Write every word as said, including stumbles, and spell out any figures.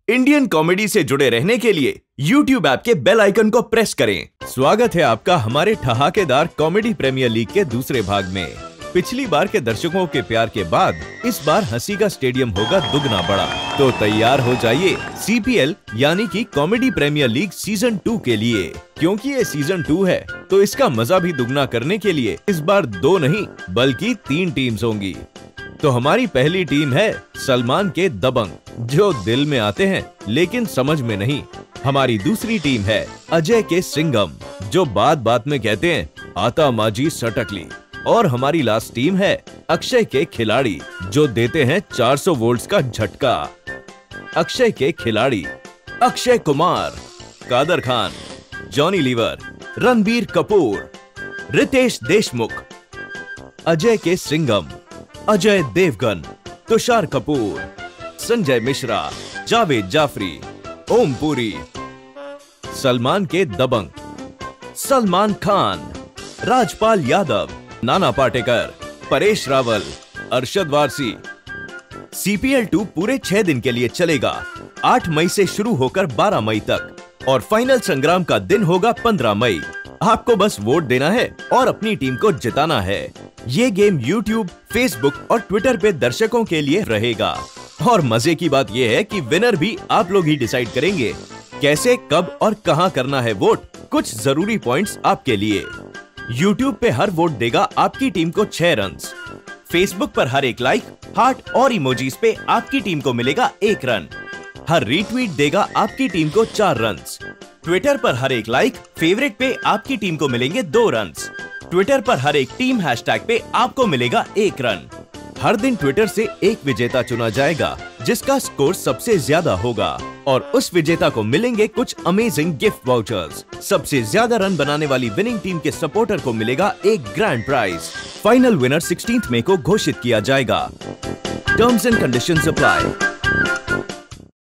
Indian comedy से जुड़े रहने के लिए यूट्यूब ऐप के बेल आइकन को प्रेस करें। स्वागत है आपका हमारे ठहाकेदार कॉमेडी प्रीमियर लीग के दूसरे भाग में। पिछली बार के दर्शकों के प्यार के बाद इस बार हंसी का स्टेडियम होगा दुगना बड़ा, तो तैयार हो जाइए सीपीएल यानी कि comedy premier league season two के लिए। क्योंकि ये सीजन टू है तो इसका मजा भी दुगना करने के लिए इस बार दो नहीं बल्कि तीन टीम्स होंगी। तो हमारी पहली टीम है सलमान के दबंग, जो दिल में आते हैं लेकिन समझ में नहीं। हमारी दूसरी टीम है अजय के सिंघम, जो बात बात में कहते हैं आता माजी सटकली। और हमारी लास्ट टीम है अक्षय के खिलाड़ी, जो देते हैं चार सौ वोल्ट्स का झटका। अक्षय के खिलाड़ी अक्षय कुमार, कादर खान, जॉनी लीवर, रणबीर कपूर, रितेश देशमुख। अजय के सिंघम अजय देवगन, तुषार कपूर, संजय मिश्रा, जावेद जाफरी, ओम पुरी। सलमान के दबंग सलमान खान, राजपाल यादव, नाना पाटेकर, परेश रावल, अरशद वारसी। सीपीएल टू पूरे छह दिन के लिए चलेगा, आठ मई से शुरू होकर बारह मई तक, और फाइनल संग्राम का दिन होगा पंद्रह मई। आपको बस वोट देना है और अपनी टीम को जिताना है। ये गेम यूट्यूब, फेसबुक और ट्विटर पे दर्शकों के लिए रहेगा। और मजे की बात ये है कि विनर भी आप लोग ही डिसाइड करेंगे। कैसे, कब और कहां करना है वोट, कुछ जरूरी पॉइंट्स आपके लिए। यूट्यूब पे हर वोट देगा आपकी टीम को छह रन्स। फेसबुक पर हर एक लाइक, हार्ट और इमोजीज पे आपकी टीम को मिलेगा एक रन। हर रीट्वीट देगा आपकी टीम को चार रन्स। ट्विटर पर हर एक लाइक, फेवरेट पे आपकी टीम को मिलेंगे दो रन्स। ट्विटर पर हर एक टीम हैशटैग पे आपको मिलेगा एक रन। हर दिन ट्विटर से एक विजेता चुना जाएगा जिसका स्कोर सबसे ज्यादा होगा, और उस विजेता को मिलेंगे कुछ अमेजिंग गिफ्ट वाउचर्स। सबसे ज्यादा रन बनाने वाली विनिंग टीम के सपोर्टर को मिलेगा एक ग्रैंड प्राइज। फाइनल विनर सोलह मई को घोषित किया जाएगा। Terms and conditions apply.